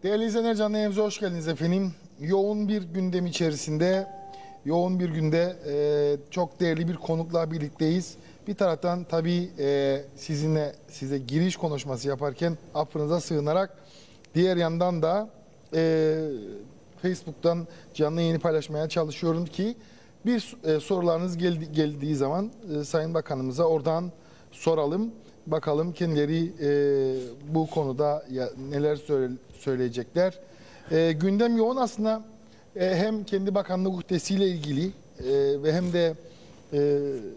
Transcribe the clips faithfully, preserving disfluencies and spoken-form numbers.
Değerli izleyenler, canlı yayınımıza hoş geldiniz efendim. Yoğun bir gündem içerisinde, yoğun bir günde e, çok değerli bir konukla birlikteyiz. Bir taraftan tabii e, sizinle size giriş konuşması yaparken affınıza sığınarak, diğer yandan da e, Facebook'tan canlı yayını paylaşmaya çalışıyorum ki bir e, sorularınız geldi, geldiği zaman e, Sayın Bakanımıza oradan soralım. Bakalım kendileri e, bu konuda ya, neler söyle, söyleyecekler. E, gündem yoğun aslında, e, hem kendi bakanlık uhdesiyle ilgili e, ve hem de e,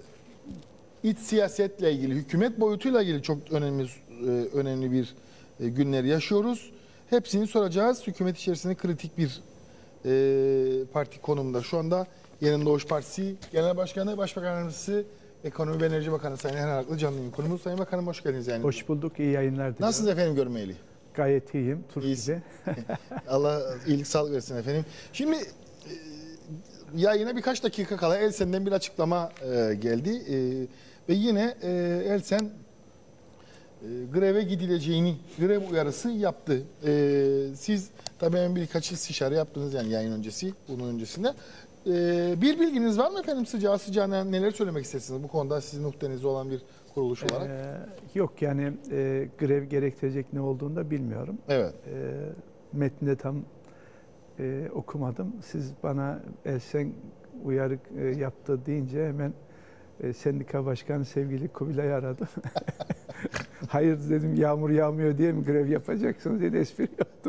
iç siyasetle ilgili, hükümet boyutuyla ilgili çok önemli e, önemli bir e, günler yaşıyoruz. Hepsini soracağız. Hükümet içerisinde kritik bir e, parti konumunda. Şu anda Yeniden Doğuş Partisi Genel Başkanı, Başbakan Yardımcısı, Ekonomi ve Enerji Bakanı Sayın Erhan Araklı canlı yayın konumuz. Sayın Bakanım hoş geldiniz. Yani. Hoş bulduk, iyi yayınlar diliyorum. Nasılsınız efendim görmeyeli? Gayet iyiyim, Türkiye'de. Allah iyilik sağlık versin efendim. Şimdi e, yayına birkaç dakika kala Elsen'den bir açıklama e, geldi. E, ve yine e, Elsen e, greve gidileceğini, grev uyarısı yaptı. E, siz tabii hemen birkaç istişare yaptınız yani yayın öncesi, bunun öncesinde. Ee, bir bilginiz var mı efendim, sıcağı sıcağına neler söylemek istersiniz bu konuda, sizin noktanızda olan bir kuruluş olarak? Ee, yok yani e, grev gerektirecek ne olduğunu da bilmiyorum. Evet. E, metninde tam e, okumadım. Siz bana Elsen uyarı e, yaptı deyince hemen e, sendika başkanı sevgili Kubilay'ı aradım. Hayır dedim, yağmur yağmıyor diye mi grev yapacaksınız diye espri yaptım.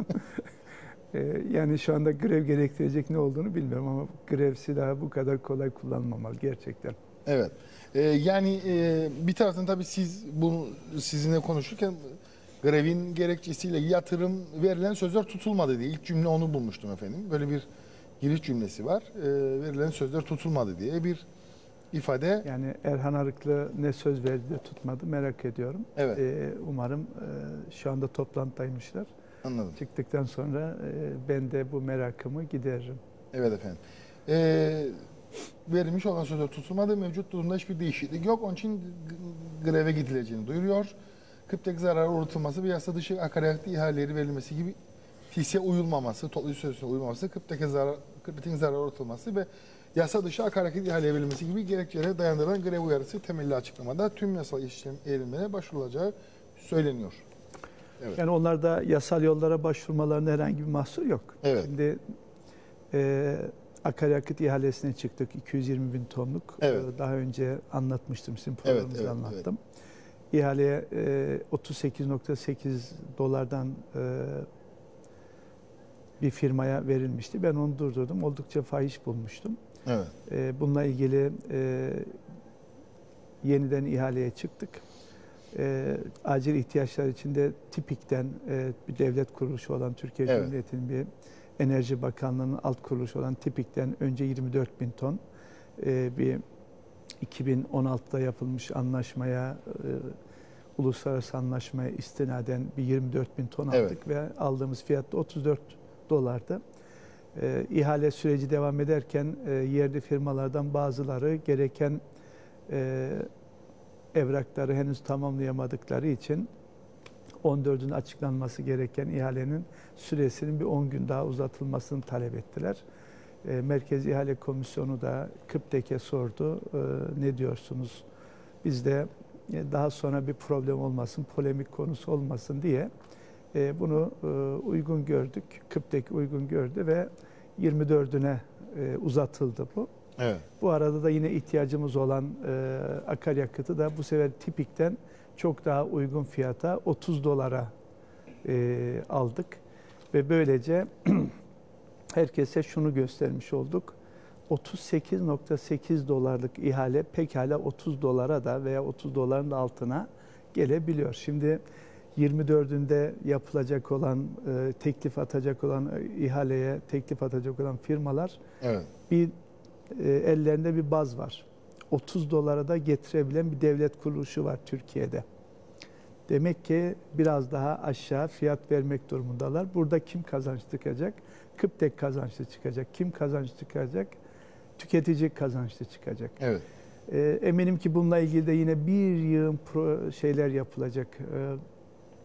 Yani şu anda grev gerektirecek ne olduğunu bilmiyorum ama grev silahı bu kadar kolay kullanılmamalı gerçekten. Evet. Ee, yani e, bir taraftan tabii siz bunu sizinle konuşurken grevin gerekçesiyle yatırım verilen sözler tutulmadı diye ilk cümle onu bulmuştum efendim. Böyle bir giriş cümlesi var. Ee, verilen sözler tutulmadı diye bir ifade. Yani Erhan Arıklı ne söz verdi de tutmadı merak ediyorum. Evet. Ee, umarım e, şu anda toplantıdaymışlar. Anladım. Çıktıktan sonra e, ben de bu merakımı gideririm. Evet efendim. Ee, verilmiş olan sözler tutulmadı. Mevcut durumda hiçbir değişiklik yok. Onun için greve gidileceğini duyuruyor. Kıptek zararı unutulması ve yasa dışı akaryakıt ihaleleri verilmesi gibi T İS'e uyulmaması, toplu sözleşmeye uyulmaması, Kıptek'e zarar, Kıptek'in zararı unutulması ve yasa dışı akaryakıt ihaleye verilmesi gibi gerekçelere dayandırılan grev uyarısı temelli açıklamada tüm yasal işlem eğilimlere başvurulacağı söyleniyor. Evet. Yani onlar da yasal yollara başvurmalarında herhangi bir mahsur yok. Evet. Şimdi e, akaryakıt ihalesine çıktık, iki yüz yirmi bin tonluk. Evet. E, daha önce anlatmıştım, sizin programınızda evet, evet, anlattım. Evet. İhaleye e, otuz sekiz nokta sekiz dolardan e, bir firmaya verilmişti. Ben onu durdurdum. Oldukça fahiş bulmuştum. Evet. E, bununla ilgili e, yeniden ihaleye çıktık. E, acil ihtiyaçlar içinde TİPİK'ten e, bir devlet kuruluşu olan Türkiye evet. Cumhuriyeti'nin bir Enerji Bakanlığı'nın alt kuruluşu olan TİPİK'ten önce yirmi dört bin ton e, bir iki bin on altıda yapılmış anlaşmaya, e, uluslararası anlaşmaya istinaden bir yirmi dört bin ton aldık evet. ve aldığımız fiyat da otuz dört dolardı. E, ihale süreci devam ederken e, yerli firmalardan bazıları gereken e, evrakları henüz tamamlayamadıkları için on dördünün açıklanması gereken ihalenin süresinin bir on gün daha uzatılmasını talep ettiler. E, Merkez İhale Komisyonu da Kıptek'e sordu. E, ne diyorsunuz? Biz de e, daha sonra bir problem olmasın, polemik konusu olmasın diye e, bunu e, uygun gördük. Kıptek uygun gördü ve yirmi dördüne e, uzatıldı bu. Evet. Bu arada da yine ihtiyacımız olan e, akaryakıtı da bu sefer TİPİK'ten çok daha uygun fiyata otuz dolara e, aldık. Ve böylece herkese şunu göstermiş olduk. otuz sekiz nokta sekiz dolarlık ihale pekala otuz dolara da veya otuz doların da altına gelebiliyor. Şimdi yirmi dördünde yapılacak olan, e, teklif atacak olan e, ihaleye teklif atacak olan firmalar evet. bir e, ellerinde bir baz var. otuz dolara da getirebilen bir devlet kuruluşu var Türkiye'de. Demek ki biraz daha aşağı fiyat vermek durumundalar. Burada kim kazanç çıkacak? Kıptek kazançlı çıkacak. Kim kazanç çıkacak? Tüketici kazançlı çıkacak. Evet. E, eminim ki bununla ilgili de yine bir yığın pro şeyler yapılacak. E,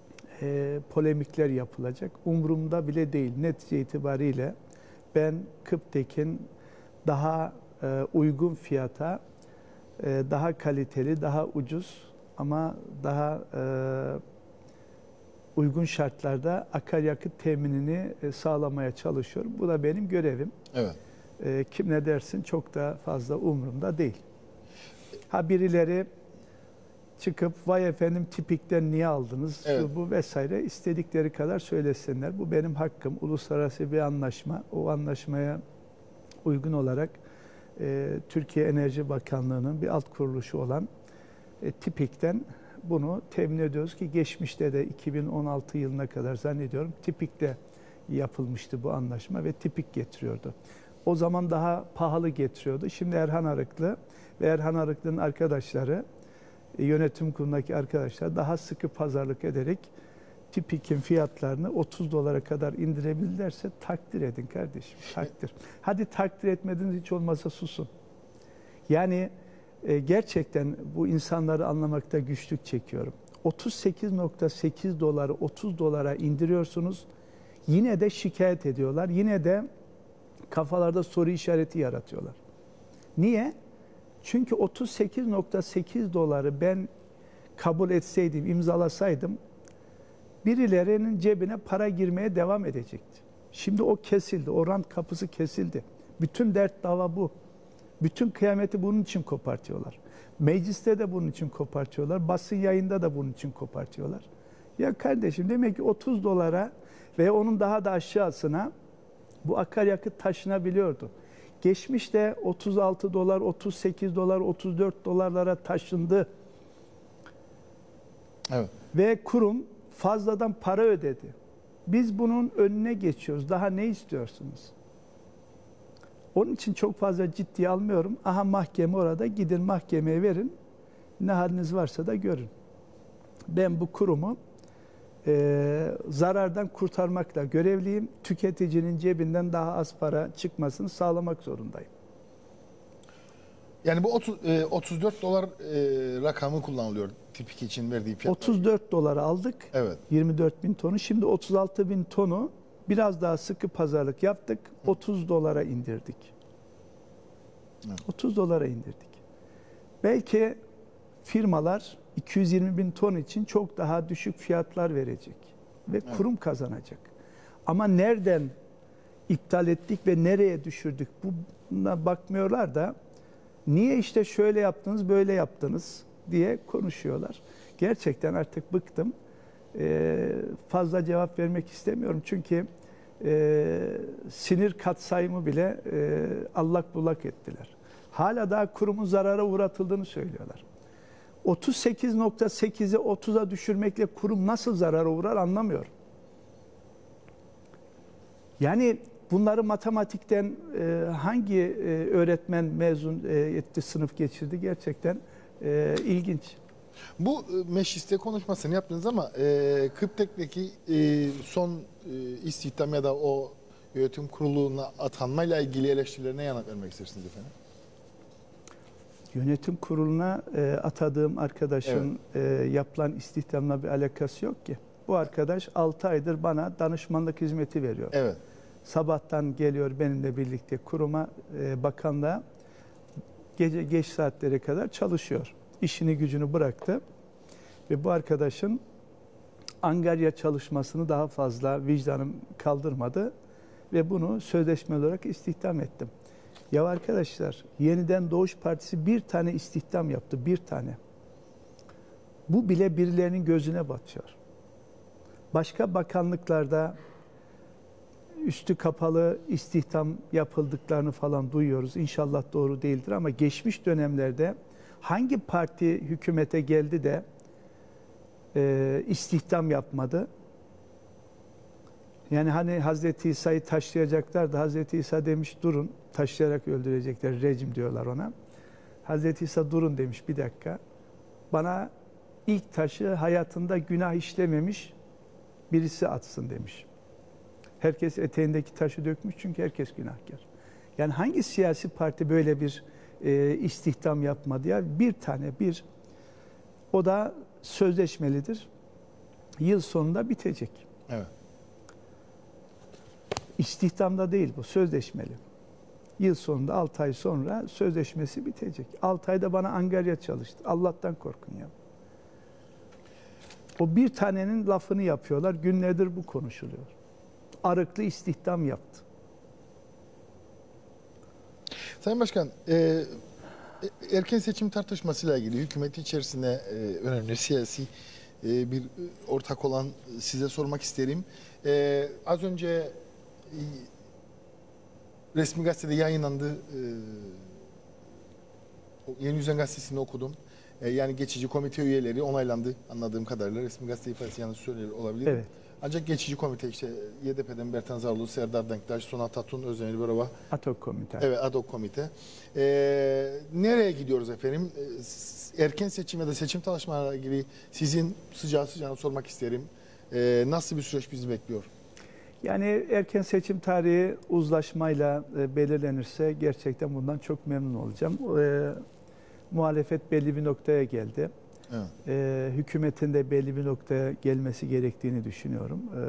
e, polemikler yapılacak. Umurumda bile değil. Netice itibariyle ben Kıptek'in daha e, uygun fiyata, e, daha kaliteli, daha ucuz ama daha e, uygun şartlarda akaryakıt teminini e, sağlamaya çalışıyorum. Bu da benim görevim. Evet. E, kim ne dersin çok da fazla umurumda değil. Ha birileri çıkıp vay efendim tipikten niye aldınız, Evet. şu bu vesaire istedikleri kadar söylesinler. Bu benim hakkım. Uluslararası bir anlaşma. O anlaşmaya uygun olarak e, Türkiye Enerji Bakanlığı'nın bir alt kuruluşu olan e, tipikten bunu temin ediyoruz ki geçmişte de iki bin on altı yılına kadar zannediyorum tipikte yapılmıştı bu anlaşma ve tipik getiriyordu. O zaman daha pahalı getiriyordu. Şimdi Erhan Arıklı ve Erhan Arıklı'nın arkadaşları, yönetim kurulundaki arkadaşlar daha sıkı pazarlık ederek Tipik'in fiyatlarını otuz dolara kadar indirebilirlerse takdir edin kardeşim, takdir. Hadi takdir etmediniz, hiç olmazsa susun. Yani e, gerçekten bu insanları anlamakta güçlük çekiyorum. otuz sekiz nokta sekiz doları otuz dolara indiriyorsunuz. Yine de şikayet ediyorlar. Yine de kafalarda soru işareti yaratıyorlar. Niye? Çünkü otuz sekiz nokta sekiz doları ben kabul etseydim, imzalasaydım birilerinin cebine para girmeye devam edecekti. Şimdi o kesildi, o rant kapısı kesildi. Bütün dert dava bu. Bütün kıyameti bunun için kopartıyorlar. Mecliste de bunun için kopartıyorlar. Basın yayında da bunun için kopartıyorlar. Ya kardeşim demek ki otuz dolara ve onun daha da aşağısına bu akaryakıt taşınabiliyordu. Geçmişte otuz altı dolar, otuz sekiz dolar, otuz dört dolarlara taşındı. Evet. Ve kurum fazladan para ödedi. Biz bunun önüne geçiyoruz. Daha ne istiyorsunuz? Onun için çok fazla ciddiye almıyorum. Aha mahkeme orada, gidin mahkemeye verin. Ne haliniz varsa da görün. Ben bu kurumu e, zarardan kurtarmakla görevliyim. Tüketicinin cebinden daha az para çıkmasını sağlamak zorundayım. Yani bu otuz, e, otuz dört dolar e, rakamı kullanılıyor Tipik için verdiği fiyat. otuz dört dolara aldık. Evet. yirmi dört bin tonu. Şimdi otuz altı bin tonu biraz daha sıkı pazarlık yaptık. otuz dolara indirdik. Evet. otuz dolara indirdik. Belki firmalar iki yüz yirmi bin ton için çok daha düşük fiyatlar verecek. Ve Evet. kurum kazanacak. Ama nereden iptal ettik ve nereye düşürdük? Buna bakmıyorlar da niye işte şöyle yaptınız, böyle yaptınız diye konuşuyorlar. Gerçekten artık bıktım. Ee, fazla cevap vermek istemiyorum. Çünkü e, sinir katsayımı bile e, allak bullak ettiler. Hala daha kurumun zarara uğratıldığını söylüyorlar. otuz sekiz nokta sekize otuza düşürmekle kurum nasıl zarara uğrar anlamıyorum. Yani bunları matematikten e, hangi e, öğretmen mezun e, etti, sınıf geçirdi gerçekten e, ilginç. Bu e, mecliste konuşmasını yaptınız ama e, Kıptek'teki e, son e, istihdam ya da o yönetim kuruluna atanmayla ilgili eleştirilerine yanıt vermek istersiniz efendim? Yönetim kuruluna e, atadığım arkadaşın evet. e, yapılan istihdamla bir alakası yok ki. Bu arkadaş altı aydır bana danışmanlık hizmeti veriyor. Evet. Sabahtan geliyor benimle birlikte kuruma, e, bakanlığa gece geç saatlere kadar çalışıyor. İşini gücünü bıraktı ve bu arkadaşın angarya çalışmasını daha fazla vicdanım kaldırmadı ve bunu sözleşme olarak istihdam ettim. Ya arkadaşlar, Yeniden Doğuş Partisi bir tane istihdam yaptı, bir tane. Bu bile birilerinin gözüne batıyor. Başka bakanlıklarda üstü kapalı istihdam yapıldıklarını falan duyuyoruz. İnşallah doğru değildir ama geçmiş dönemlerde hangi parti hükümete geldi de e, istihdam yapmadı? Yani hani Hazreti İsa'yı taşlayacaklar da Hazreti İsa demiş durun, taşlayarak öldürecekler, rejim diyorlar ona. Hazreti İsa durun demiş, bir dakika. Bana ilk taşı hayatında günah işlememiş birisi atsın demiş. Herkes eteğindeki taşı dökmüş çünkü herkes günahkar. Yani hangi siyasi parti böyle bir e, istihdam yapmadı ya? Bir tane, bir. O da sözleşmelidir. yıl sonunda bitecek. Evet. İstihdamda değil bu, sözleşmeli. Yıl sonunda altı ay sonra sözleşmesi bitecek. altı ayda bana angarya çalıştı. Allah'tan korkun ya. O bir tanenin lafını yapıyorlar. Günlerdir bu konuşuluyor. Arıklı istihdam yaptı. Sayın Başkan, e, erken seçim tartışmasıyla ilgili hükümet içerisinde e, önemli siyasi e, bir ortak olan size sormak isterim. E, az önce e, resmi gazetede yayınlandı. E, Yeni Düzen Gazetesi'nde okudum. E, yani geçici komite üyeleri onaylandı anladığım kadarıyla. Resmi gazete ifadesi yanlış söylüyor olabilir. Evet. Ancak geçici komite işte Y D P'den Bertan Zarlı, Serdar Denktaş, Sonat Tatun, Özdemir Barova. Ad hoc komite. Evet, ad hoc komite. Ee, nereye gidiyoruz efendim? Ee, erken seçim ya da seçim çalışmalarıyla ilgili sizin sıcağı sıcağına sormak isterim. Ee, nasıl bir süreç bizi bekliyor? Yani erken seçim tarihi uzlaşmayla e, belirlenirse gerçekten bundan çok memnun olacağım. E, muhalefet belli bir noktaya geldi. Evet. E, hükümetin de belli bir noktaya gelmesi gerektiğini düşünüyorum. E,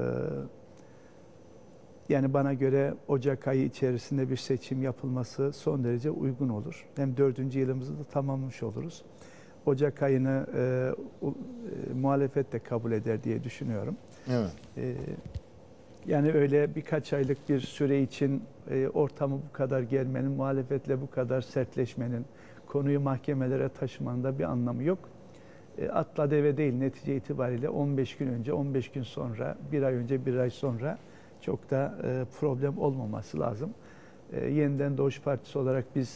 yani bana göre Ocak ayı içerisinde bir seçim yapılması son derece uygun olur. Hem dördüncü yılımızı da tamamlamış oluruz. Ocak ayını e, u, e, muhalefet de kabul eder diye düşünüyorum. Evet. E, yani öyle birkaç aylık bir süre için e, ortamı bu kadar germenin, muhalefetle bu kadar sertleşmenin, konuyu mahkemelere taşımanın da bir anlamı yok. E, atla deve değil, netice itibariyle on beş gün önce, on beş gün sonra, bir ay önce, bir ay sonra çok da e, problem olmaması lazım. E, Yeniden Doğuş Partisi olarak biz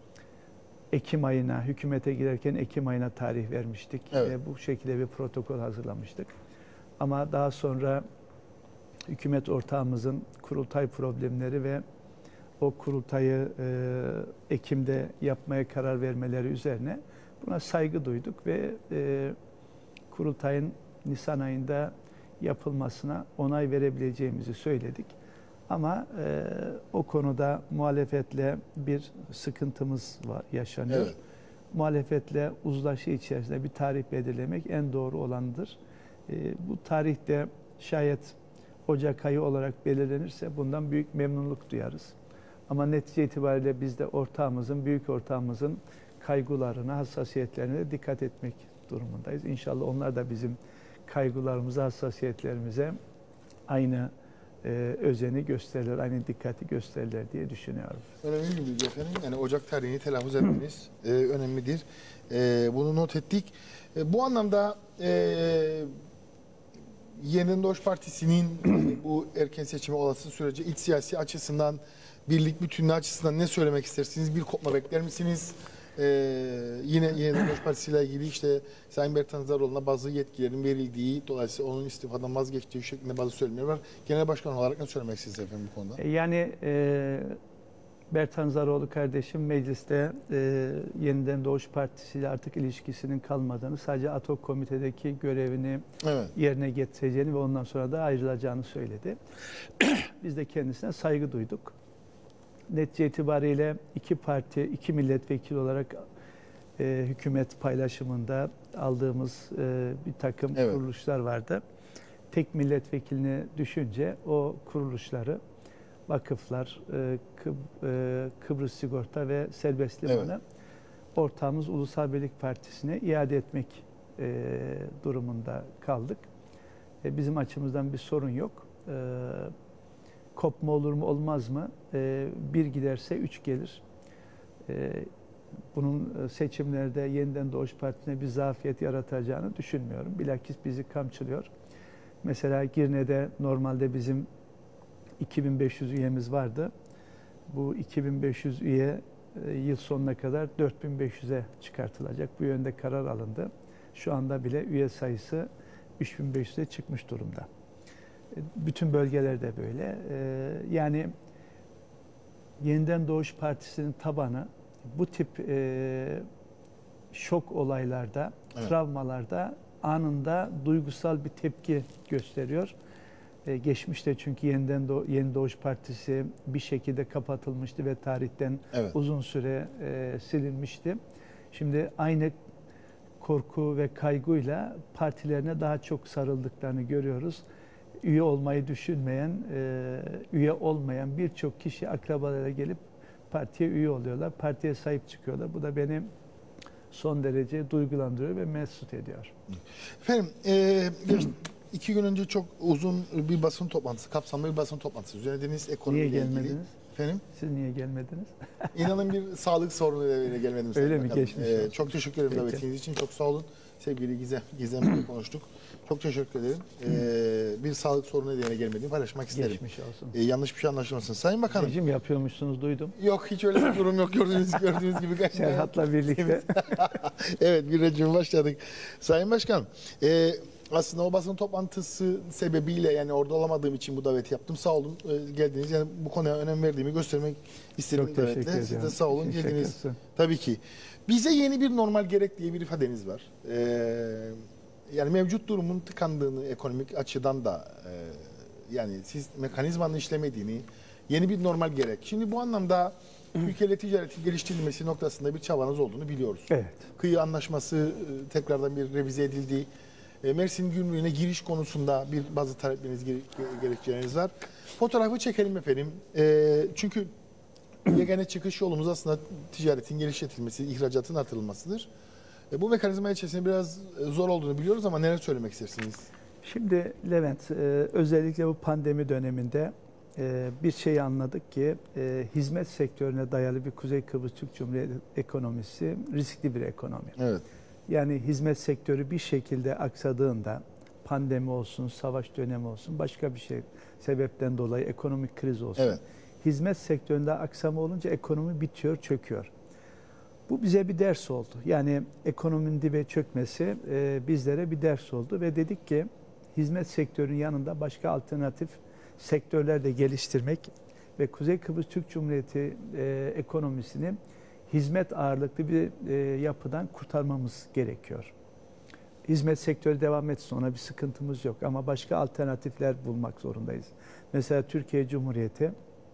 Ekim ayına, hükümete girerken Ekim ayına tarih vermiştik. Evet. E, bu şekilde bir protokol hazırlamıştık. Ama daha sonra hükümet ortağımızın kurultay problemleri ve o kurultayı e, Ekim'de yapmaya karar vermeleri üzerine buna saygı duyduk ve e, kurultayın Nisan ayında yapılmasına onay verebileceğimizi söyledik. Ama e, o konuda muhalefetle bir sıkıntımız var, yaşanıyor. Evet. Muhalefetle uzlaşı içerisinde bir tarih belirlemek en doğru olanıdır. E, bu tarihte şayet Ocak ayı olarak belirlenirse bundan büyük memnunluk duyarız. Ama netice itibariyle biz de ortağımızın, büyük ortağımızın kaygılarına, hassasiyetlerine dikkat etmek durumundayız. İnşallah onlar da bizim kaygılarımıza, hassasiyetlerimize aynı e, özeni gösterirler, aynı dikkati gösterirler diye düşünüyorum. Önemli bir bilgi efendim. Yani Ocak tarihini telaffuz etmeniz e, önemlidir. E, bunu not ettik. E, bu anlamda e, Yeniden Doğuş Partisi'nin bu erken seçime olası sürece iç siyasi açısından, birlik bütünlüğü açısından ne söylemek istersiniz? Bir kopma bekler misiniz? Ee, yine Yeniden Doğuş Partisi ile ilgili işte Sayın Bertan Zarlıoğlu'na bazı yetkilerin verildiği, dolayısıyla onun istifadan vazgeçtiği şeklinde bazı söylemler var. Genel Başkan olarak ne söylemek istersiniz efendim bu konuda? Yani e, Bertan Zarlıoğlu kardeşim mecliste e, Yeniden Doğuş Partisi ile artık ilişkisinin kalmadığını, sadece ad hoc komitedeki görevini Evet. yerine getireceğini ve ondan sonra da ayrılacağını söyledi. Biz de kendisine saygı duyduk. Netice itibariyle iki parti, iki milletvekili olarak e, hükümet paylaşımında aldığımız e, bir takım Evet. kuruluşlar vardı. Tek milletvekilini düşünce o kuruluşları, vakıflar, e, Kıb, e, Kıbrıs Sigorta ve Serbest Limanı evet. ortağımız Ulusal Birlik Partisi'ne iade etmek e, durumunda kaldık. E, bizim açımızdan bir sorun yok. E, kopma olur mu olmaz mı? E, bir giderse üç gelir. E, bunun seçimlerde Yeniden Doğuş Partisi'ne bir zafiyet yaratacağını düşünmüyorum. Bilakis bizi kamçılıyor. Mesela Girne'de normalde bizim iki bin beş yüz üyemiz vardı. Bu iki bin beş yüz üye e, yıl sonuna kadar dört bin beş yüze çıkartılacak. Bu yönde karar alındı. Şu anda bile üye sayısı üç bin beş yüze çıkmış durumda. E, bütün bölgelerde böyle. E, yani Yeniden Doğuş Partisi'nin tabanı bu tip e, şok olaylarda, evet. travmalarda anında duygusal bir tepki gösteriyor. Ee, geçmişte çünkü Yeniden Doğ Yeni Doğuş Partisi bir şekilde kapatılmıştı ve tarihten evet. uzun süre e, silinmişti. Şimdi aynı korku ve kaygıyla partilerine daha çok sarıldıklarını görüyoruz. Üye olmayı düşünmeyen, e, üye olmayan birçok kişi akrabalara gelip partiye üye oluyorlar. Partiye sahip çıkıyorlar. Bu da beni son derece duygulandırıyor ve mesut ediyor. Efendim, e, iki gün önce çok uzun bir basın toplantısı, kapsamlı bir basın toplantısı düzenlediniz ekonomiyle Niye ilgili. gelmediniz? Efendim? Siz niye gelmediniz? İnanın bir sağlık sorunuyla gelmedim. Öyle mi? Bakalım. Geçmiş Ee, olsun. çok teşekkür ederim Peki. davetiniz için. Çok sağ olun. Sevgili Gizem, Gizem'le konuştuk. Çok teşekkür ederim. Ee, bir sağlık sorunu nedeniyle gelmediğimi paylaşmak isterim. Geçmiş olsun. Ee, yanlış bir şey anlaşılmasın. Sayın Bakanım. Rejim yapıyormuşsunuz duydum. Yok, hiç öyle bir durum yok. Gördüğünüz, gördüğünüz gibi. Serhat'la birlikte. Evet, bir rejime başladık. Sayın Başkan, e, aslında o basın toplantısı sebebiyle, yani orada olamadığım için bu daveti yaptım. Sağ olun e, geldiniz. Yani bu konuya önem verdiğimi göstermek istedim Çok teşekkür davetle. Siz de ediyorum. sağ olun Teşekkür geldiniz. ederim. Tabii ki. Bize yeni bir normal gerek diye bir ifadeniz var. Ee, yani mevcut durumun tıkandığını ekonomik açıdan da e, yani siz mekanizmanın işlemediğini, yeni bir normal gerek. Şimdi bu anlamda ülkeyle ticaretin geliştirilmesi noktasında bir çabanız olduğunu biliyoruz. Evet. Kıyı anlaşması e, tekrardan bir revize edildi. E, Mersin Gümrüğü'ne giriş konusunda bir bazı talepleriniz, gere- gerekçeleriniz var. Fotoğrafı çekelim efendim. E, çünkü yegane çıkış yolumuz aslında ticaretin geliştirilmesi, ihracatın artırılmasıdır. E, bu mekanizma içerisinde biraz e, zor olduğunu biliyoruz ama neler söylemek istersiniz? Şimdi Levent, e, özellikle bu pandemi döneminde e, bir şey anladık ki e, hizmet sektörüne dayalı bir Kuzey Kıbrıs Türk Cumhuriyeti ekonomisi riskli bir ekonomi. Evet. Yani hizmet sektörü bir şekilde aksadığında, pandemi olsun, savaş dönemi olsun, başka bir şey sebepten dolayı ekonomik kriz olsun. Evet. Hizmet sektöründe aksama olunca ekonomi bitiyor, çöküyor. Bu bize bir ders oldu. Yani ekonominin dibe çökmesi e, bizlere bir ders oldu ve dedik ki hizmet sektörünün yanında başka alternatif sektörler de geliştirmek ve Kuzey Kıbrıs Türk Cumhuriyeti e, ekonomisini hizmet ağırlıklı bir e, yapıdan kurtarmamız gerekiyor. Hizmet sektörü devam etsin, ona bir sıkıntımız yok ama başka alternatifler bulmak zorundayız. Mesela Türkiye Cumhuriyeti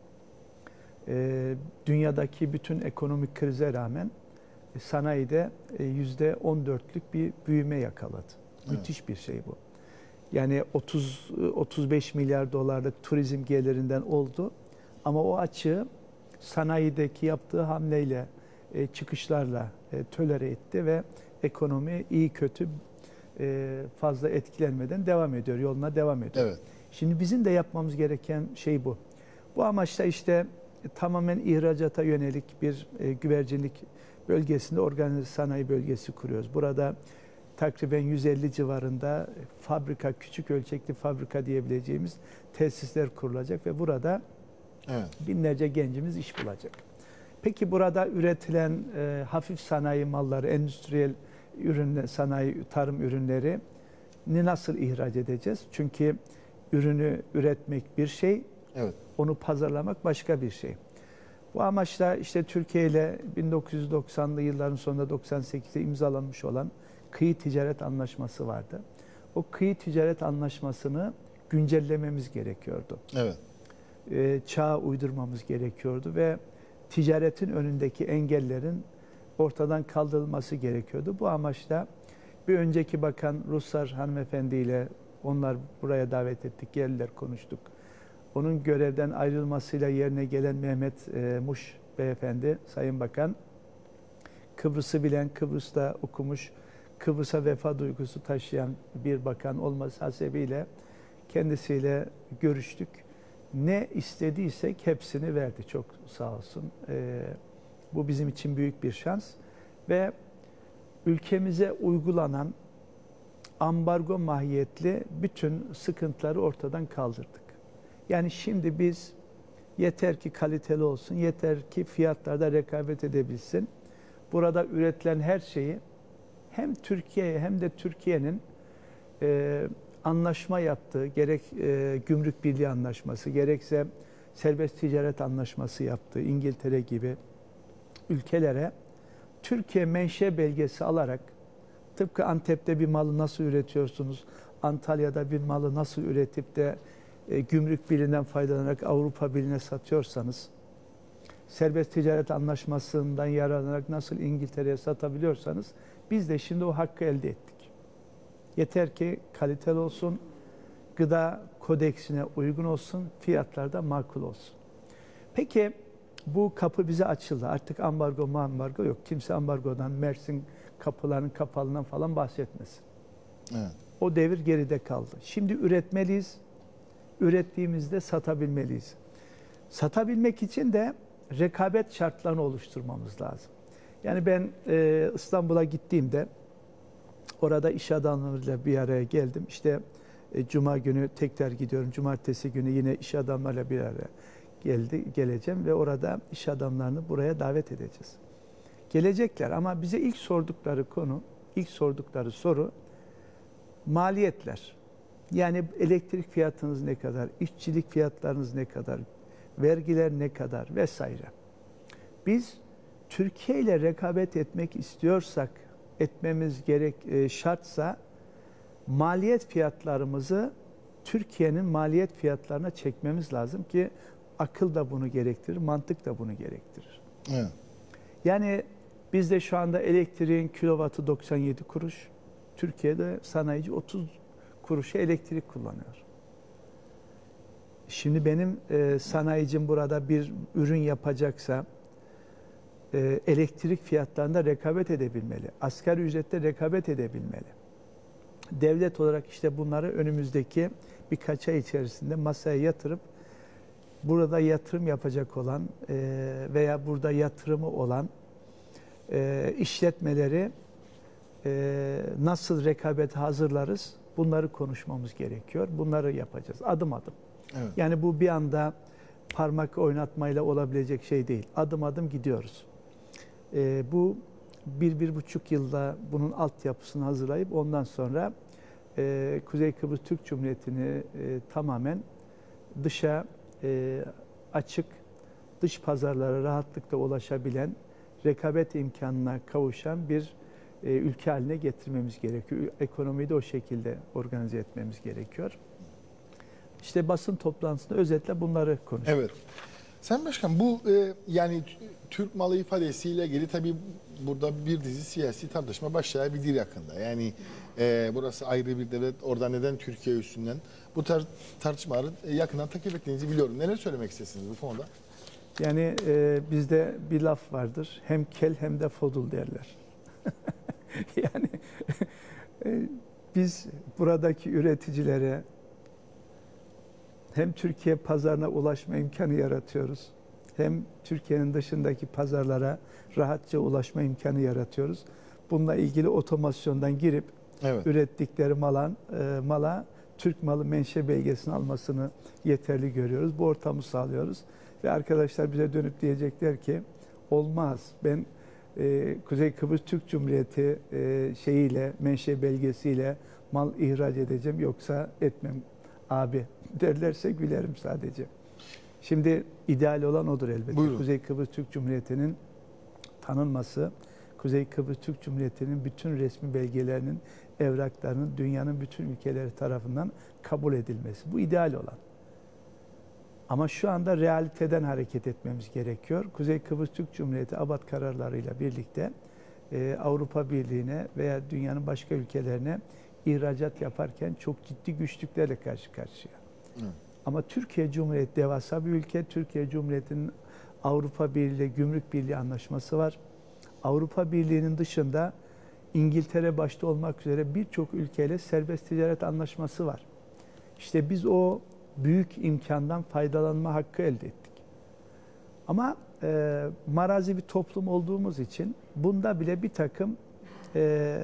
e, dünyadaki bütün ekonomik krize rağmen e, sanayide e, yüzde on dörtlük bir büyüme yakaladı. Evet. Müthiş bir şey bu. Yani otuz otuz beş milyar dolarlık turizm gelirinden oldu ama o açığı sanayideki yaptığı hamleyle, e, çıkışlarla e, tolere etti ve ekonomi iyi kötü e, fazla etkilenmeden devam ediyor, yoluna devam ediyor. Evet. Şimdi bizim de yapmamız gereken şey bu. Bu amaçla işte e, tamamen ihracata yönelik bir e, güvercinlik bölgesinde organize sanayi bölgesi kuruyoruz. Burada takriben yüz elli civarında fabrika, küçük ölçekli fabrika diyebileceğimiz tesisler kurulacak ve burada Evet. binlerce gencimiz iş bulacak. Peki burada üretilen e, hafif sanayi malları, endüstriyel ürünler, sanayi, tarım ürünleri ni nasıl ihraç edeceğiz? Çünkü ürünü üretmek bir şey, Evet. onu pazarlamak başka bir şey. Bu amaçla işte Türkiye ile bin dokuz yüz doksanlı yılların sonunda doksan sekizde imzalanmış olan kıyı ticaret anlaşması vardı. O kıyı ticaret anlaşmasını güncellememiz gerekiyordu. Evet. E, çağa uydurmamız gerekiyordu ve ticaretin önündeki engellerin ortadan kaldırılması gerekiyordu. Bu amaçla bir önceki bakan Ruslar hanımefendiyle onlar buraya davet ettik, geldiler, konuştuk. Onun görevden ayrılmasıyla yerine gelen Mehmet e, Muş beyefendi, Sayın Bakan, Kıbrıs'ı bilen, Kıbrıs'ta okumuş, Kıbrıs'a vefa duygusu taşıyan bir bakan olması hasebiyle kendisiyle görüştük. Ne istediysek hepsini verdi, çok sağ olsun. Ee, bu bizim için büyük bir şans ve ülkemize uygulanan ambargo mahiyetli bütün sıkıntıları ortadan kaldırdık. Yani şimdi biz yeter ki kaliteli olsun, yeter ki fiyatlarda rekabet edebilsin. Burada üretilen her şeyi hem Türkiye'ye hem de Türkiye'nin e, anlaşma yaptığı, gerek e, gümrük birliği anlaşması, gerekse serbest ticaret anlaşması yaptığı İngiltere gibi ülkelere Türkiye menşe belgesi alarak, tıpkı Antep'te bir malı nasıl üretiyorsunuz, Antalya'da bir malı nasıl üretip de e, gümrük birliğinden faydalanarak Avrupa Birliği'ne satıyorsanız, serbest ticaret anlaşmasından yararlanarak nasıl İngiltere'ye satabiliyorsanız, Biz de şimdi o hakkı elde ettik. Yeter ki kaliteli olsun, gıda kodeksine uygun olsun, fiyatlar da makul olsun. Peki bu kapı bize açıldı. Artık ambargo ambargo yok. Kimse ambargodan, Mersin kapılarının kapalından falan bahsetmesin. Evet. O devir geride kaldı. Şimdi üretmeliyiz. Ürettiğimizde satabilmeliyiz. Satabilmek için de rekabet şartlarını oluşturmamız lazım. Yani ben e, İstanbul'a gittiğimde orada iş adamlarıyla bir araya geldim. İşte e, Cuma günü tekrar gidiyorum. Cumartesi günü yine iş adamlarıyla bir araya geldi, geleceğim ve orada iş adamlarını buraya davet edeceğiz. Gelecekler ama bize ilk sordukları konu, ilk sordukları soru maliyetler. Yani elektrik fiyatınız ne kadar, işçilik fiyatlarınız ne kadar, vergiler ne kadar vesaire. Biz Türkiye ile rekabet etmek istiyorsak, etmemiz gerek e, şartsa maliyet fiyatlarımızı Türkiye'nin maliyet fiyatlarına çekmemiz lazım ki akıl da bunu gerektirir, mantık da bunu gerektirir. Evet. Yani bizde şu anda elektriğin kilovatı doksan yedi kuruş, Türkiye'de sanayici otuz kuruşa elektrik kullanıyor. Şimdi benim e, sanayicim burada bir ürün yapacaksa e, elektrik fiyatlarında rekabet edebilmeli. Asgari ücrette rekabet edebilmeli. Devlet olarak işte bunları önümüzdeki birkaç ay içerisinde masaya yatırıp burada yatırım yapacak olan e, veya burada yatırımı olan e, işletmeleri e, nasıl rekabete hazırlarız? Bunları konuşmamız gerekiyor. Bunları yapacağız adım adım. Evet. Yani bu bir anda parmak oynatmayla olabilecek şey değil. Adım adım gidiyoruz. E, bu bir, bir buçuk yılda bunun altyapısını hazırlayıp ondan sonra e, Kuzey Kıbrıs Türk Cumhuriyeti'ni e, tamamen dışa e, açık, dış pazarlara rahatlıkla ulaşabilen, rekabet imkanına kavuşan bir e, ülke haline getirmemiz gerekiyor. Ekonomiyi de o şekilde organize etmemiz gerekiyor. İşte basın toplantısında özetle bunları konuşuyoruz. Evet. Sayın Başkan, bu e, yani Türk malı ifadesiyle ilgili tabii burada bir dizi siyasi tartışma başlayabilir yakında. Yani e, burası ayrı bir devlet, orada neden Türkiye üstünden? Bu tar tartışmaları yakından takip ettiğinizi biliyorum. Neler söylemek istersiniz bu konuda? Yani e, bizde bir laf vardır. Hem kel hem de fodul derler. Yani e, biz buradaki üreticilere hem Türkiye pazarına ulaşma imkanı yaratıyoruz, hem Türkiye'nin dışındaki pazarlara rahatça ulaşma imkanı yaratıyoruz. Bununla ilgili otomasyondan girip evet. ürettikleri malan, e, mala Türk malı menşe belgesini almasını yeterli görüyoruz. Bu ortamı sağlıyoruz. Ve arkadaşlar bize dönüp diyecekler ki olmaz. Ben e, Kuzey Kıbrıs Türk Cumhuriyeti e, şeyiyle, menşe belgesiyle mal ihraç edeceğim yoksa etmem abi derlerse gülerim sadece. Şimdi ideal olan odur elbette. Buyurun. Kuzey Kıbrıs Türk Cumhuriyeti'nin tanınması, Kuzey Kıbrıs Türk Cumhuriyeti'nin bütün resmi belgelerinin, evraklarının dünyanın bütün ülkeleri tarafından kabul edilmesi. Bu ideal olan. Ama şu anda realiteden hareket etmemiz gerekiyor. Kuzey Kıbrıs Türk Cumhuriyeti ABAD kararlarıyla birlikte e, Avrupa Birliği'ne veya dünyanın başka ülkelerine ihracat yaparken çok ciddi güçlüklerle karşı karşıya. Hı. Ama Türkiye Cumhuriyeti devasa bir ülke. Türkiye Cumhuriyeti'nin Avrupa Birliği ile Gümrük Birliği anlaşması var. Avrupa Birliği'nin dışında İngiltere başta olmak üzere birçok ülkeyle serbest ticaret anlaşması var. İşte biz o büyük imkandan faydalanma hakkı elde ettik. Ama e, marazi bir toplum olduğumuz için bunda bile bir takım e,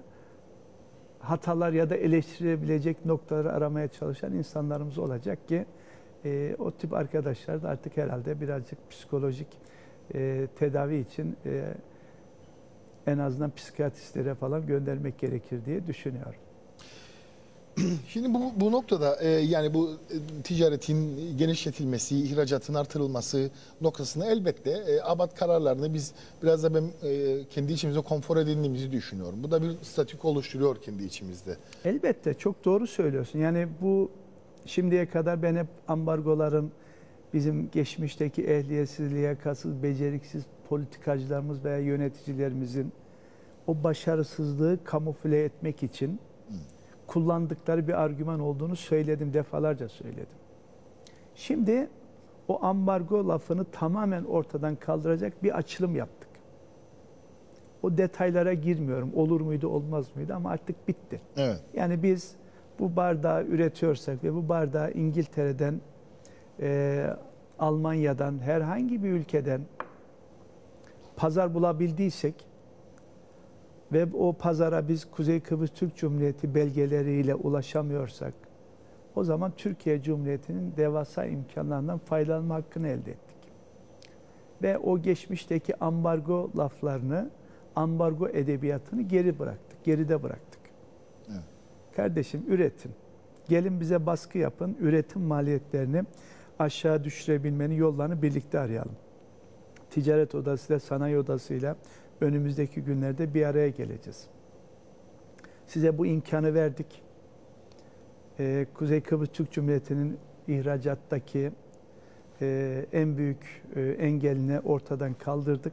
hatalar ya da eleştirilebilecek noktaları aramaya çalışan insanlarımız olacak ki e, o tip arkadaşlar da artık herhalde birazcık psikolojik e, tedavi için e, en azından psikiyatristlere falan göndermek gerekir diye düşünüyorum. Şimdi bu, bu noktada e, yani bu e, ticaretin genişletilmesi, ihracatın artırılması noktasında elbette e, ABAD kararlarını biz biraz da ben e, kendi içimizde konfor edindiğimizi düşünüyorum. Bu da bir statük oluşturuyor kendi içimizde. Elbette çok doğru söylüyorsun. Yani bu şimdiye kadar ben hep ambargoların bizim geçmişteki ehliyetsiz, liyakatsız, beceriksiz politikacılarımız veya yöneticilerimizin o başarısızlığı kamufle etmek için kullandıkları bir argüman olduğunu söyledim, defalarca söyledim. Şimdi o ambargo lafını tamamen ortadan kaldıracak bir açılım yaptık. O detaylara girmiyorum. Olur muydu, olmaz mıydı ama artık bitti. Evet. Yani biz bu bardağı üretiyorsak ve bu bardağı İngiltere'den, e, Almanya'dan, herhangi bir ülkeden pazar bulabildiysek ve o pazara biz Kuzey Kıbrıs Türk Cumhuriyeti belgeleriyle ulaşamıyorsak, o zaman Türkiye Cumhuriyeti'nin devasa imkanlarından faydalanma hakkını elde ettik. Ve o geçmişteki ambargo laflarını, ambargo edebiyatını geri bıraktık, geride bıraktık. Evet. Kardeşim üretin, gelin bize baskı yapın, üretim maliyetlerini aşağı düşürebilmenin yollarını birlikte arayalım. Ticaret Odası'yla, Sanayi Odası'yla önümüzdeki günlerde bir araya geleceğiz. Size bu imkanı verdik. Ee, Kuzey Kıbrıs Türk Cumhuriyeti'nin ihracattaki e, en büyük e, engelini ortadan kaldırdık.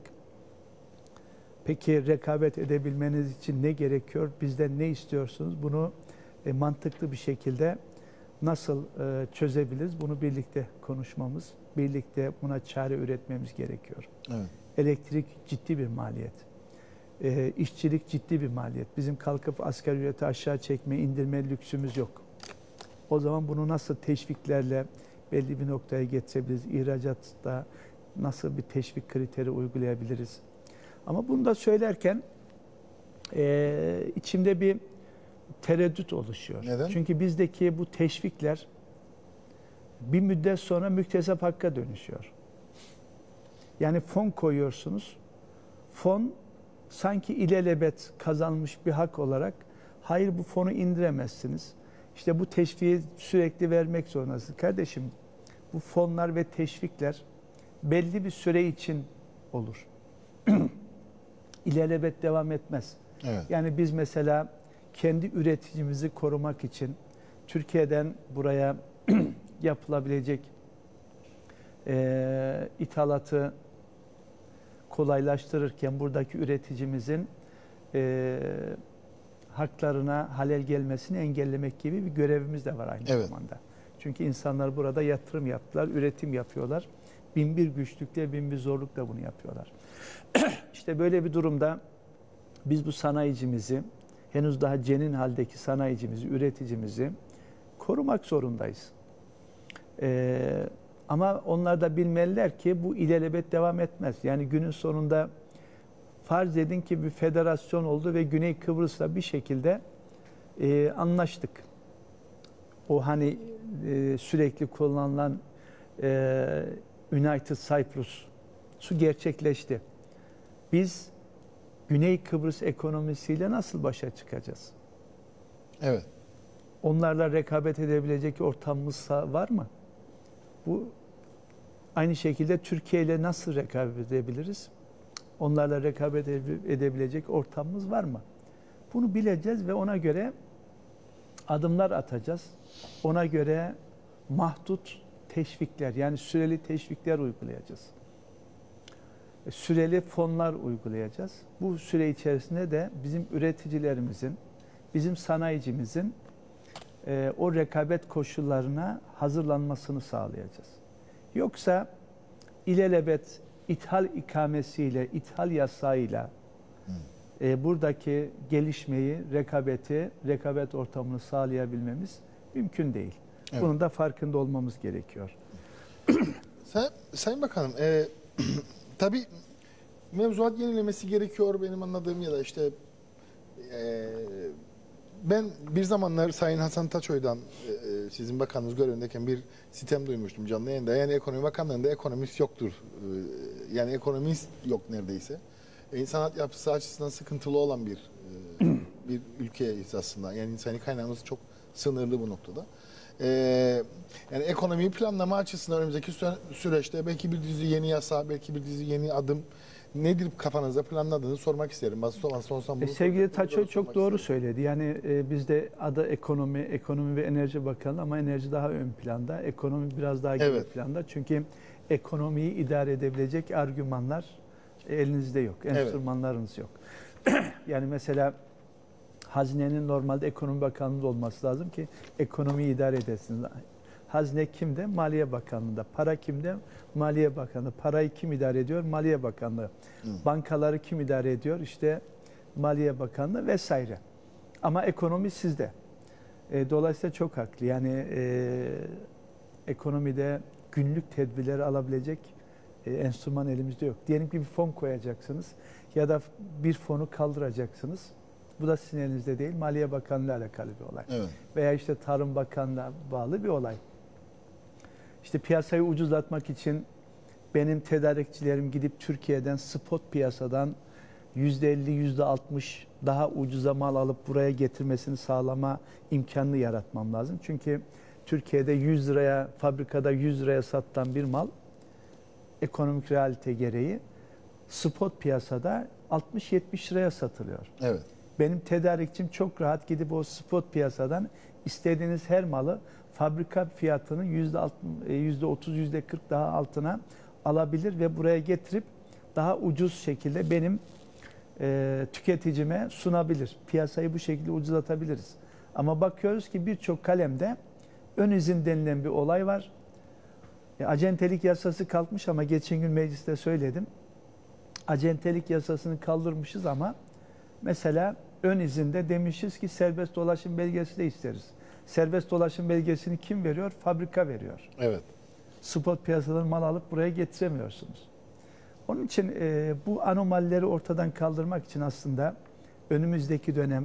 Peki rekabet edebilmeniz için ne gerekiyor? Bizden ne istiyorsunuz? Bunu e, mantıklı bir şekilde nasıl e, çözebiliriz? Bunu birlikte konuşmamız, birlikte buna çare üretmemiz gerekiyor. Evet. Elektrik ciddi bir maliyet. E, işçilik ciddi bir maliyet. Bizim kalkıp asgari ücreti aşağı çekme, indirme lüksümüz yok. O zaman bunu nasıl teşviklerle belli bir noktaya getirebiliriz? İhracatta nasıl bir teşvik kriteri uygulayabiliriz? Ama bunu da söylerken e, içimde bir tereddüt oluşuyor. Neden? Çünkü bizdeki bu teşvikler bir müddet sonra müktesep hakka dönüşüyor. Yani fon koyuyorsunuz. Fon sanki ilelebet kazanmış bir hak olarak, hayır bu fonu indiremezsiniz. İşte bu teşviği sürekli vermek zorundasınız. Kardeşim bu fonlar ve teşvikler belli bir süre için olur. İlelebet devam etmez. Evet. Yani biz mesela kendi üreticimizi korumak için Türkiye'den buraya yapılabilecek e, ithalatı kolaylaştırırken buradaki üreticimizin e, haklarına halel gelmesini engellemek gibi bir görevimiz de var aynı evet. zamanda. Çünkü insanlar burada yatırım yaptılar, üretim yapıyorlar. Bin bir güçlükle, bin bir zorlukla bunu yapıyorlar. İşte böyle bir durumda biz bu sanayicimizi, henüz daha cenin haldeki sanayicimizi, üreticimizi korumak zorundayız. Ee, ama onlar da bilmeliler ki bu ilelebet devam etmez. Yani günün sonunda farz edin ki bir federasyon oldu ve Güney Kıbrıs'la bir şekilde e, anlaştık. O hani e, sürekli kullanılan e, United Cyprus su gerçekleşti. Biz Güney Kıbrıs ekonomisiyle nasıl başa çıkacağız? Evet. Onlarla rekabet edebilecek ortamımız var mı? Bu aynı şekilde Türkiye ile nasıl rekabet edebiliriz? Onlarla rekabet edebilecek ortamımız var mı? Bunu bileceğiz ve ona göre adımlar atacağız. Ona göre mahdut teşvikler, yani süreli teşvikler uygulayacağız. Süreli fonlar uygulayacağız. Bu süre içerisinde de bizim üreticilerimizin, bizim sanayicimizin e, o rekabet koşullarına hazırlanmasını sağlayacağız. Yoksa ilelebet ithal ikamesiyle, ithal yasağıyla e, buradaki gelişmeyi, rekabeti, rekabet ortamını sağlayabilmemiz mümkün değil. Evet. Bunun da farkında olmamız gerekiyor. Say, Sayın Bakanım, e, tabii mevzuat yenilemesi gerekiyor benim anladığım, ya da işte e, ben bir zamanlar Sayın Hasan Taçoy'dan e, sizin bakanınız görevindeyken bir sitem duymuştum canlı yayında. Yani Ekonomi Bakanlığı'nda ekonomist yoktur. E, yani ekonomist yok neredeyse. E, insan yapısı açısından sıkıntılı olan bir e, bir ülkeyiz aslında. Yani insani kaynağımız çok sınırlı bu noktada. Ee, yani ekonomiyi planlama açısından önümüzdeki sü süreçte belki bir dizi yeni yasa, belki bir dizi yeni adım nedir kafanızda planladığını sormak isterim. Bazı sorsam bunu. E, sevgili Taçoy çok doğru isterim. söyledi. Yani e, bizde adı ekonomi, ekonomi ve enerji bakanlığı ama enerji daha ön planda, ekonomi biraz daha geri evet. planda. Çünkü ekonomiyi idare edebilecek argümanlar elinizde yok, enstrümanlarınız evet. yok. Yani mesela hazinenin normalde ekonomi bakanlığında olması lazım ki ekonomiyi idare edesiniz. Hazine kimde? Maliye Bakanlığı'nda. Para kimde? Maliye Bakanlığı. Parayı kim idare ediyor? Maliye Bakanlığı. Hı. Bankaları kim idare ediyor? İşte Maliye Bakanlığı vesaire. Ama ekonomi sizde. E, dolayısıyla çok haklı. Yani e, ekonomide günlük tedbirleri alabilecek e, enstrüman elimizde yok. Diyelim ki bir fon koyacaksınız ya da bir fonu kaldıracaksınız. Bu da sizin elinizde değil. Maliye Bakanlığı ile alakalı bir olay. Evet. Veya işte Tarım Bakanlığı'na bağlı bir olay. İşte piyasayı ucuzlatmak için benim tedarikçilerim gidip Türkiye'den spot piyasadan yüzde elli, yüzde altmış daha ucuza mal alıp buraya getirmesini sağlama imkanını yaratmam lazım. Çünkü Türkiye'de yüz liraya, fabrikada yüz liraya satılan bir mal ekonomik realite gereği spot piyasada altmış yetmiş liraya satılıyor. Evet. Benim tedarikçim çok rahat gidip o spot piyasadan istediğiniz her malı fabrika fiyatının yüzde otuz, yüzde kırk daha altına alabilir ve buraya getirip daha ucuz şekilde benim e, tüketicime sunabilir. Piyasayı bu şekilde ucuzlatabiliriz. Ama bakıyoruz ki birçok kalemde ön izin denilen bir olay var. E, acentelik yasası kalkmış ama geçen gün mecliste söyledim. Acentelik yasasını kaldırmışız ama mesela ön izinde demişiz ki serbest dolaşım belgesi de isteriz. Serbest dolaşım belgesini kim veriyor? Fabrika veriyor. Evet. Spot piyasadan mal alıp buraya getiremiyorsunuz. Onun için e, bu anomalileri ortadan kaldırmak için aslında önümüzdeki dönem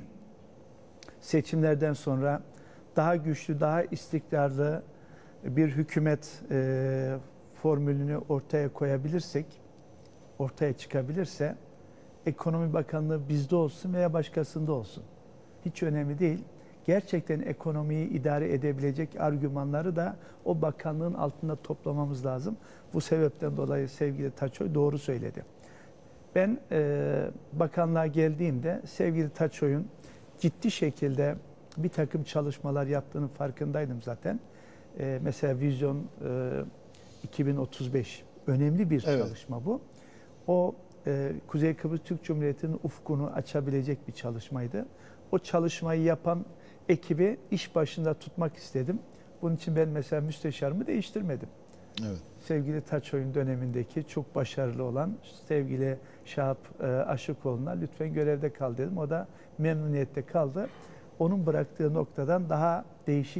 seçimlerden sonra daha güçlü, daha istikrarlı bir hükümet e, formülünü ortaya koyabilirsek, ortaya çıkabilirse Ekonomi Bakanlığı bizde olsun veya başkasında olsun. Hiç önemli değil. Gerçekten ekonomiyi idare edebilecek argümanları da o bakanlığın altında toplamamız lazım. Bu sebepten dolayı sevgili Taçoy doğru söyledi. Ben e, bakanlığa geldiğimde sevgili Taçoy'un ciddi şekilde bir takım çalışmalar yaptığının farkındaydım zaten. E, mesela Vizyon e, iki bin otuz beş önemli bir evet. çalışma bu. O e, Kuzey Kıbrıs Türk Cumhuriyeti'nin ufkunu açabilecek bir çalışmaydı. O çalışmayı yapan ekibi iş başında tutmak istedim. Bunun için ben mesela müsteşarımı değiştirmedim. Evet. Sevgili Taçoy'un dönemindeki çok başarılı olan sevgili Şahap e, Aşıkoğlu'na lütfen görevde kal dedim. O da memnuniyetle kaldı. Onun bıraktığı noktadan daha değişik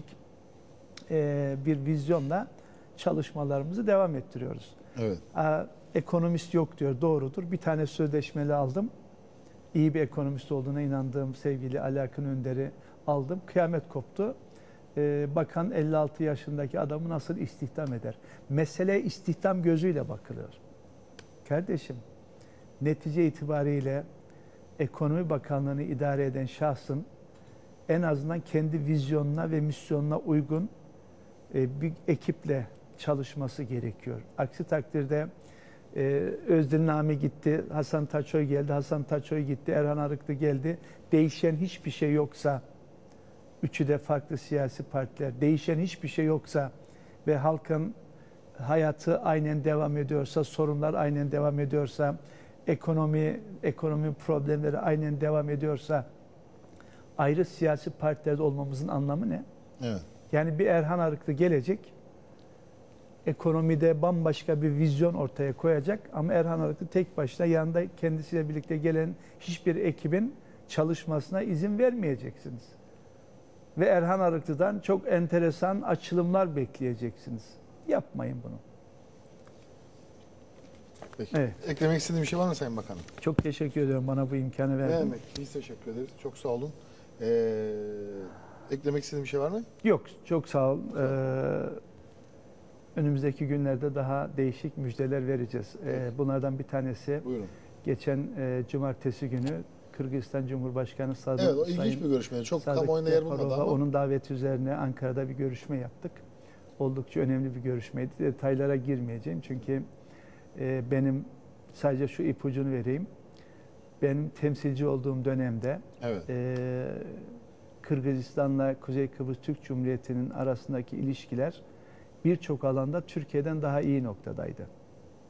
e, bir vizyonla çalışmalarımızı devam ettiriyoruz. Evet. A, ekonomist yok diyor, doğrudur. Bir tane sözleşmeli aldım. İyi bir ekonomist olduğuna inandığım sevgili Ali Akın Önder'i aldım. Kıyamet koptu. Ee, bakan elli altı yaşındaki adamı nasıl istihdam eder? Mesele istihdam gözüyle bakılıyor. Kardeşim, netice itibariyle Ekonomi Bakanlığı'nı idare eden şahsın en azından kendi vizyonuna ve misyonuna uygun e, bir ekiple çalışması gerekiyor. Aksi takdirde e, Özdil Nami gitti, Hasan Taçoy geldi, Hasan Taçoy gitti, Erhan Arıklı geldi. Değişen hiçbir şey yoksa, üçü de farklı siyasi partiler, değişen hiçbir şey yoksa ve halkın hayatı aynen devam ediyorsa, sorunlar aynen devam ediyorsa, ekonomi, ekonomi problemleri aynen devam ediyorsa, ayrı siyasi partilerde olmamızın anlamı ne? Evet. Yani bir Erhan Arıklı gelecek, ekonomide bambaşka bir vizyon ortaya koyacak ama Erhan Arıklı tek başına yanında kendisiyle birlikte gelen hiçbir ekibin çalışmasına izin vermeyeceksiniz. Ve Erhan Arıklı'dan çok enteresan açılımlar bekleyeceksiniz. Yapmayın bunu. Peki. Evet. Eklemek istediğim bir şey var mı Sayın Bakanım? Çok teşekkür ediyorum bana bu imkanı verdiğiniz. Ne demek? Biz teşekkür ederiz. Çok sağ olun. Ee, eklemek istediğim bir şey var mı? Yok. Çok sağ ol. Ee, önümüzdeki günlerde daha değişik müjdeler vereceğiz. Ee, bunlardan bir tanesi Buyurun. geçen e, cumartesi günü Kırgızistan Cumhurbaşkanı Sadık Evet, o ilginç bir görüşme. Çok kamuoyuna yer bulmadı ama. Onun daveti üzerine Ankara'da bir görüşme yaptık. Oldukça önemli bir görüşmeydi. Detaylara girmeyeceğim çünkü e, benim sadece şu ipucunu vereyim. Benim temsilci olduğum dönemde evet. e, Kırgızistan'la Kuzey Kıbrıs Türk Cumhuriyeti'nin arasındaki ilişkiler birçok alanda Türkiye'den daha iyi noktadaydı.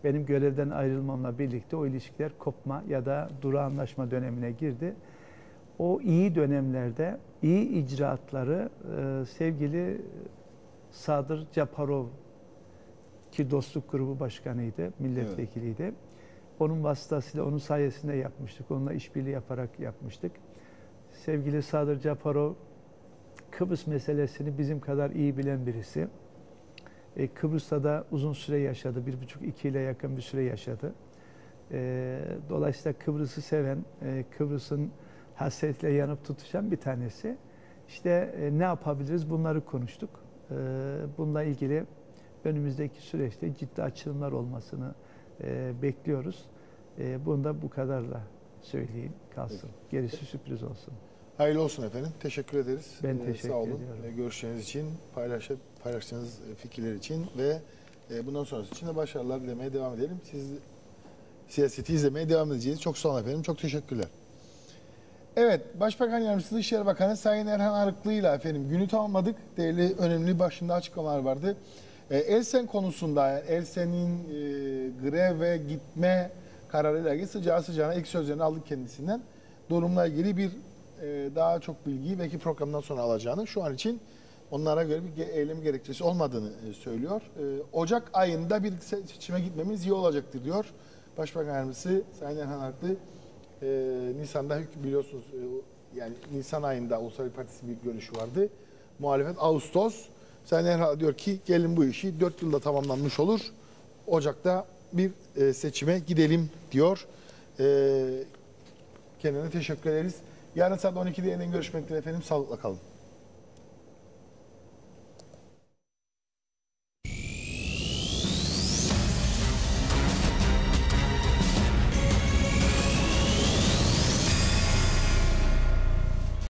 benim görevden ayrılmamla birlikte o ilişkiler kopma ya da durağanlaşma dönemine girdi. O iyi dönemlerde iyi icraatları e, sevgili Sadır Japarov, ki dostluk grubu başkanıydı, milletvekiliydi. Evet. Onun vasıtasıyla, onun sayesinde yapmıştık. Onunla işbirliği yaparak yapmıştık. Sevgili Sadır Japarov, Kıbrıs meselesini bizim kadar iyi bilen birisi. E, Kıbrıs'ta da uzun süre yaşadı. Bir buçuk, iki ile yakın bir süre yaşadı. E, dolayısıyla Kıbrıs'ı seven, e, Kıbrıs'ın hasretle yanıp tutuşan bir tanesi. İşte e, ne yapabiliriz? Bunları konuştuk. E, bununla ilgili önümüzdeki süreçte ciddi açılımlar olmasını e, bekliyoruz. E, bunu da bu kadarla söyleyeyim, kalsın. Peki. Gerisi sürpriz olsun. Hayırlı olsun efendim. Teşekkür ederiz. Ben teşekkür ee, sağ olun. ediyorum. Görüşleriniz için, paylaşıp, paylaştığınız fikirler için ve e, bundan sonrası için de başarılar dilemeye devam edelim. Siz siyaseti izlemeye devam edeceğiz. Çok sağ olun efendim. Çok teşekkürler. Evet, Başbakan Yardımcısı Dışişleri Bakanı Sayın Erhan Arıklı ile efendim günü tamamladık. Değerli, önemli başında açıklamalar vardı. E, Elsen konusunda, yani Elsen'in e, grev ve gitme kararıyla ilgili sıcağı sıcağına ilk sözlerini aldık kendisinden. Durumla ilgili bir e, daha çok bilgiyi belki programdan sonra alacağını, şu an için onlara göre bir eylem gerekçesi olmadığını e, söylüyor. E, Ocak ayında bir seçime gitmemiz iyi olacaktır diyor. Başbakan Yardımcısı Sayın Erhan Arıklı. E, Nisan'da biliyorsunuz e, yani Nisan ayında Ulusal Partisi bir görüşü vardı. Muhalefet Ağustos. Sayın Erhan diyor ki gelin bu işi dört yılda tamamlanmış olur. Ocak'ta bir e, seçime gidelim diyor. E, kendine teşekkür ederiz. Yarın saat on ikide yeniden görüşmek dileğiyle efendim. Sağlıkla kalın.